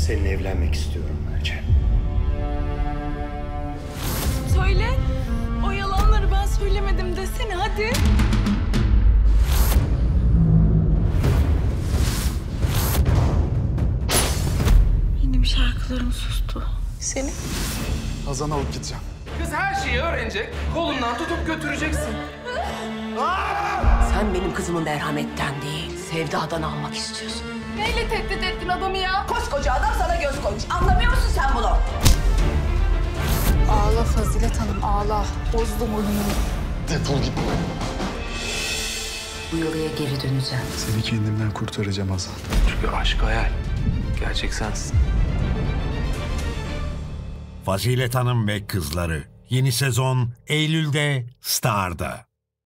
Seninle evlenmek istiyorum Melce. Söyle. O yalanları ben söylemedim desene hadi. Benim şarkılarım sustu. Senin? Hazan'ı alıp gideceğim. Kız her şeyi öğrenecek, kolundan tutup götüreceksin. Sen benim kızımı merhametten değil, sevdadan almak istiyorsun. Neyle tehdit ettin adamı ya? Koskoca adam sana göz koymuş. Anlamıyor musun sen bunu? Ağla Fazilet Hanım ağla. Bozdum oyununu. Defol git. Bu yolaya geri döneceğim. Seni kendimden kurtaracağım Hazan. Çünkü aşk hayal, gerçek sensin. Fazilet Hanım ve Kızları yeni sezon Eylül'de Star'da.